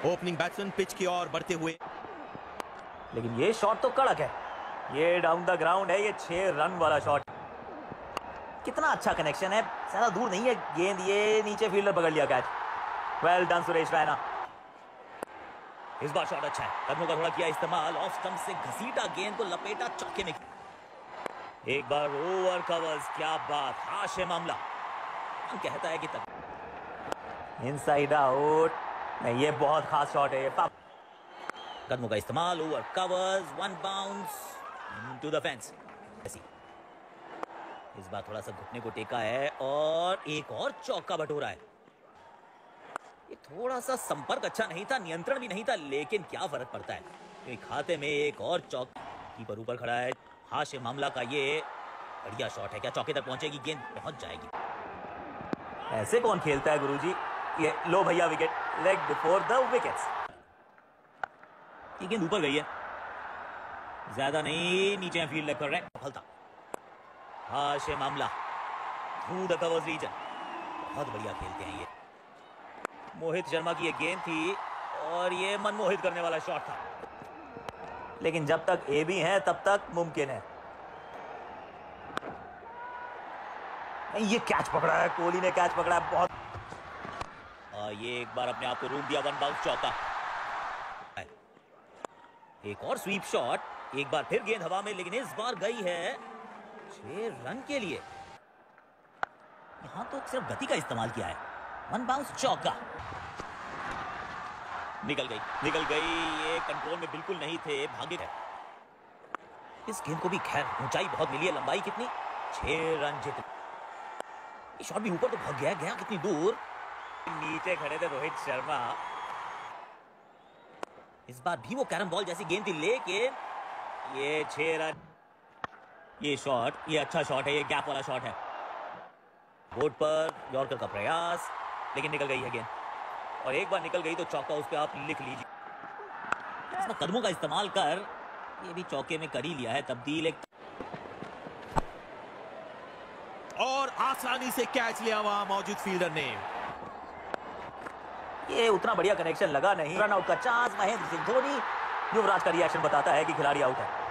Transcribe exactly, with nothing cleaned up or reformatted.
Opening batsman pitch की ओर बढ़ते हुए, लेकिन ये शॉट तो कड़क है। ये डाउन द ग्राउंड है, ये छह रन वाला शॉट। कितना अच्छा कनेक्शन है, ज्यादा दूर नहीं है गेंद, ये नीचे फील्डर पकड़ लिया catch. Well done Suresh Raina. इस बार शॉट अच्छा है, कदमों का थोड़ा किया इस्तेमाल, ऑफ स्टंप से घसीटा गेंद को, लपेटा, चौके में। एक बार ओवर कवर्स, क्या बात, हाश है मामला। कहता है कि तक इनसाइड आउट नहीं, ये बहुत खास शॉट है। ये कदमों का इस्तेमाल, over covers, one bounce to the fence. इस बार थोड़ा सा घुटने को टेका है और एक और चौका बटोरा है। ये थोड़ा सा संपर्क अच्छा नहीं था, नियंत्रण भी नहीं था, लेकिन क्या फर्क पड़ता है, क्योंकि खाते में एक और चौका। कीपर ऊपर खड़ा है, हाश मामला का ये बढ़िया शॉट है। क्या चौके तक पहुंचेगी गेंद? पहुंच जाएगी। ऐसे कौन खेलता है गुरुजी? ये लो भैया wicket, leg before the wickets. ये गेंद ऊपर गई है, ज्यादा नहीं, नीचे फील्ड लेग कर रहे हैं, सफलता। हाश मामला थ्रू द कवर्स रीजन। बहुत बढ़िया खेलते हैं ये। मोहित शर्मा की ये गेंद थी और ये मनमोहित करने वाला शॉट था, लेकिन जब तक ए भी है तब तक मुमकिन है। ये कैच पकड़ा है, कोहली ने कैच पकड़ा है, बहुत। और ये एक बार अपने आप को रूट दिया, वन बाउंस चौका। एक और स्वीप शॉट, एक बार फिर गेंद हवा में, लेकिन इस बार गई है छह रन के लिए। यहां तो सिर्फ गति का इस्तेमाल किया है, वन बाउंस चौका। निकल गई, निकल गई, ये कंट्रोल में बिल्कुल नहीं थे, भागे गए। इस गेंद को भी खैर ऊंचाई बहुत मिली है, लंबाई कितनी, छह रन जीत। ये शॉट भी ऊपर तो भाग गया, गया कितनी दूर, नीचे खड़े थे रोहित शर्मा। इस बार भी वो कैरम बॉल जैसी गेंद थी, लेकिन ये छह रन। ये शॉट, ये अच्छा शॉट है, ये गैप वाला शॉट है। बोर्ड पर यॉर्कर का प्रयास, लेकिन निकल गई है गेंद, और एक बार निकल गई तो चौका उस पे आप लिख लीजिए। इसमें कदमों का इस्तेमाल कर ये भी चौके में कर ही लिया है तब्दील। एक और आसानी से कैच लिया वहां मौजूद फील्डर ने। ये उतना बढ़िया कनेक्शन लगा नहीं। रन आउट का चांस, महेंद्र सिंह धोनी। युवराज का रिएक्शन बताता है कि खिलाड़ी आउट है।